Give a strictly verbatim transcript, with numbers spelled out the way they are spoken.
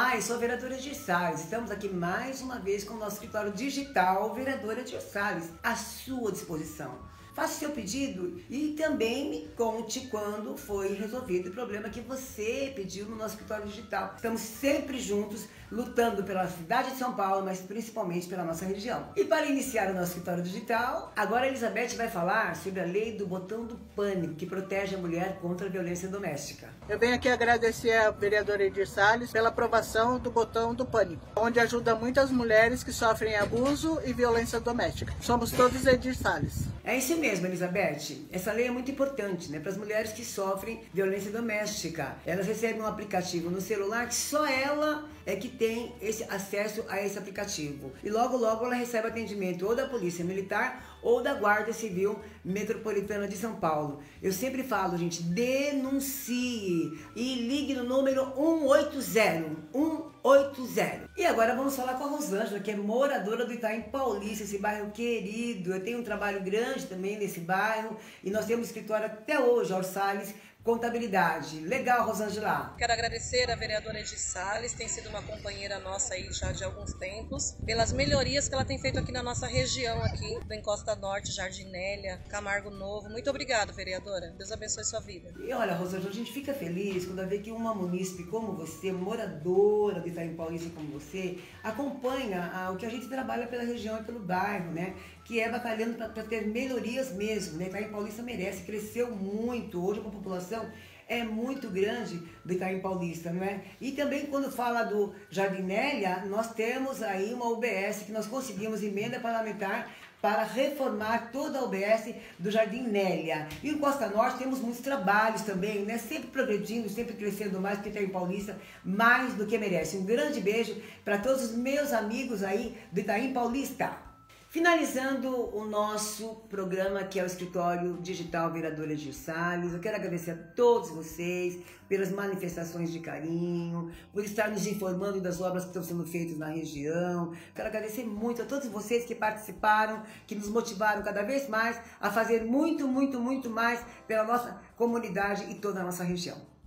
Olá, eu sou a vereadora Edir Salles. Estamos aqui mais uma vez com o nosso escritório digital, vereadora Edir Salles, à sua disposição. Faça seu pedido e também me conte quando foi resolvido o problema que você pediu no nosso escritório digital. Estamos sempre juntos, lutando pela cidade de São Paulo, mas principalmente pela nossa região. E para iniciar o nosso escritório digital, agora a Elizabeth vai falar sobre a lei do botão do pânico, que protege a mulher contra a violência doméstica. Eu venho aqui agradecer a vereadora Edir Salles pela aprovação do botão do pânico, onde ajuda muitas mulheres que sofrem abuso e violência doméstica. Somos todos Edir Salles. É isso mesmo, Elizabeth. Essa lei é muito importante, né, para as mulheres que sofrem violência doméstica. Elas recebem um aplicativo no celular que só ela é que tem esse acesso a esse aplicativo. E logo, logo ela recebe atendimento ou da Polícia Militar ou da Guarda Civil Metropolitana de São Paulo. Eu sempre falo, gente, denuncie e ligue no número um oito zero, um oito zero. E agora vamos falar com a Rosângela, que é moradora do Itaim Paulista, esse bairro querido. Eu tenho um trabalho grande também nesse bairro e nós temos escritório até hoje, Edir Salles Contabilidade. Legal, Rosângela. Quero agradecer a vereadora Edir Salles, tem sido uma companheira nossa aí já de alguns tempos, pelas melhorias que ela tem feito aqui na nossa região, aqui do Encosta Norte, Jardinélia, Camargo Novo. Muito obrigada, vereadora. Deus abençoe sua vida. E olha, Rosângela, a gente fica feliz quando vê que uma munícipe como você, moradora do Itaim Paulista como você, acompanha ah, o que a gente trabalha pela região e pelo bairro, né? Que é batalhando para ter melhorias mesmo, né? Itaim Paulista merece, cresceu muito. Hoje a população é muito grande do Itaim Paulista, não é? E também quando fala do Jardinélia, nós temos aí uma U B S que nós conseguimos emenda parlamentar para reformar toda a U B S do Jardim Nélia. E em Costa Norte temos muitos trabalhos também, né? Sempre progredindo, sempre crescendo mais, porque Itaim Paulista mais do que merece. Um grande beijo para todos os meus amigos aí do Itaim Paulista. Finalizando o nosso programa, que é o Escritório Digital Vereadora Edir Salles, eu quero agradecer a todos vocês pelas manifestações de carinho, por estar nos informando das obras que estão sendo feitas na região. Quero agradecer muito a todos vocês que participaram, que nos motivaram cada vez mais a fazer muito, muito, muito mais pela nossa comunidade e toda a nossa região.